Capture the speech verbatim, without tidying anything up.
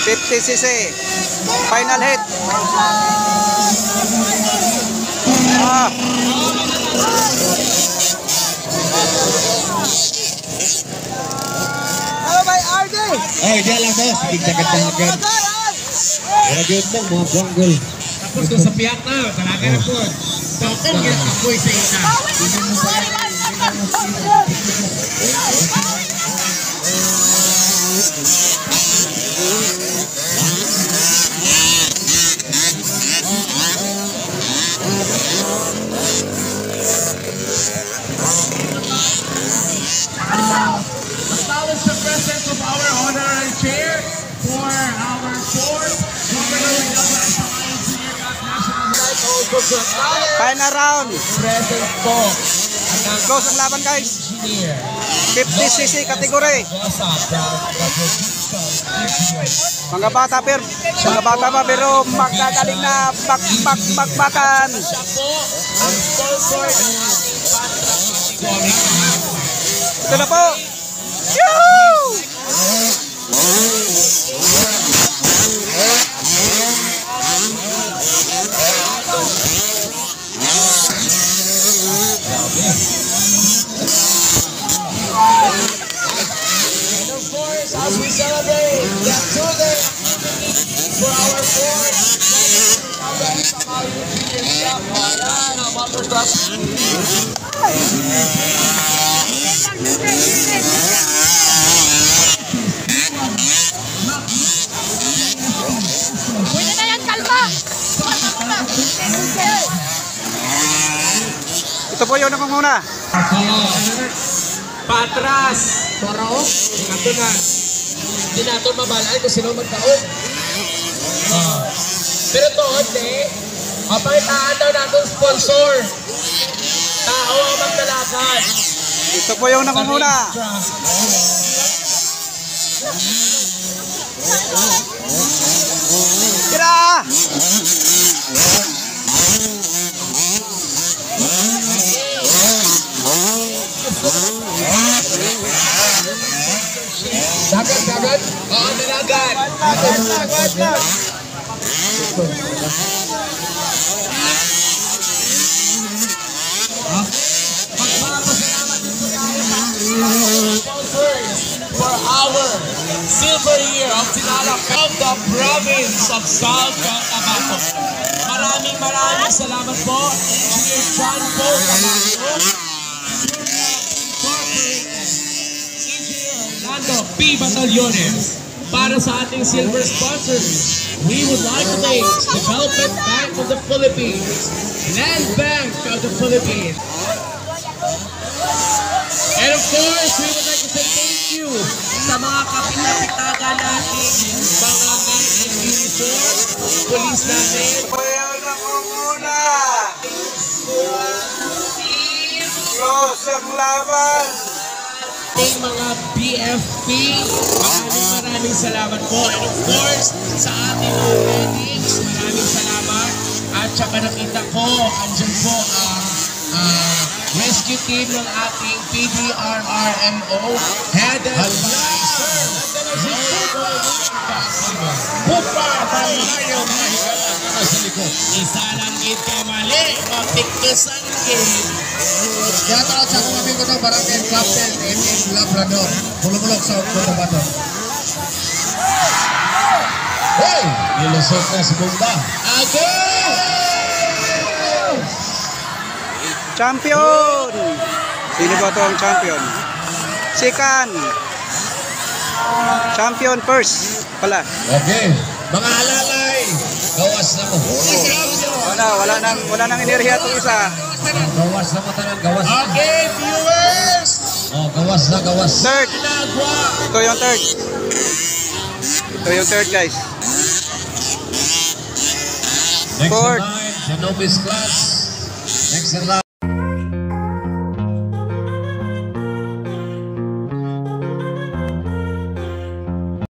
fifty c c. Final hit. Ah. Hello, by R D. Oh, dia lang boss. Bigdagat na agad. Ragyon mo, mga bonggol. Tapos kung sa piyak na, talaga na po. Tapos kaya kapoy sa ina. Acknowledge the presence of our honorary chair for our fourth Governor Senior Cup National Night. Also to acknowledge Final round. presence po Close ang laban, guys. engineer fifty c c kategory. Gosa from the Mga bata per, mga bata pa pero magkagaling na bak bak bakbakan. siya po ang sponsor ng ating Patrick. Ito na po. Yoo! And of course, as we celebrate the two-day for our fourth Pwede na yan, kalma! Ito po yung nakunguna. Patras! Toro? Ito na. Hindi na ito mabalay kung sino magkaon. Pero ito, hindi. Kapaitaan daw natin sponsor. Tao ang magdalakan. Ito po yung nakunguna. Tira! Dagat, dagat. Oo, dinagat. Dagat, dagat, dagat. for our silver year of Tinalak of the province of South Cotabato. Maraming maraming salamat po, Engineer John Paul Tabaco, Engineer Orlando P. Batallones. Para sa ating silver sponsors, we would like to thank Development Bank of the Philippines, Land Bank of the Philippines, and of course, we would like to say thank you sa mga kapitapitaga natin, mga men in uniform, police natin. Ito po yung nakunguna. Close ang laban. Ating mga B F P, maraming maraming salamat po. And of course, sa ating mga medics, maraming salamat. At saka nakita ko, andyan po ang uh, rescue team ng ating P D R R M O, headed by Sir Bupa Mario Mahigala sa likod. Isa lang gid ka mali, mapiktusan gid. Kaya tawag sa akong amigo to, parang kay Captain M M Labrador. Bulong-bulong sa Cotabato. Hey! Nilusot na si Bumba. Again! Champion! Sino ba ito ang champion? Second. Champion first pala. Okay. Mga halalay, gawas na mo. Wala, wala nang, wala nang enerhiya itong isa. Gawas na mo tanan, gawas. Okay, viewers! Oh, gawas na, gawas. Third. Ginagawa! Ito yung third. Ito yung third, guys. Next Fourth. in line, Genobis class. Next in line.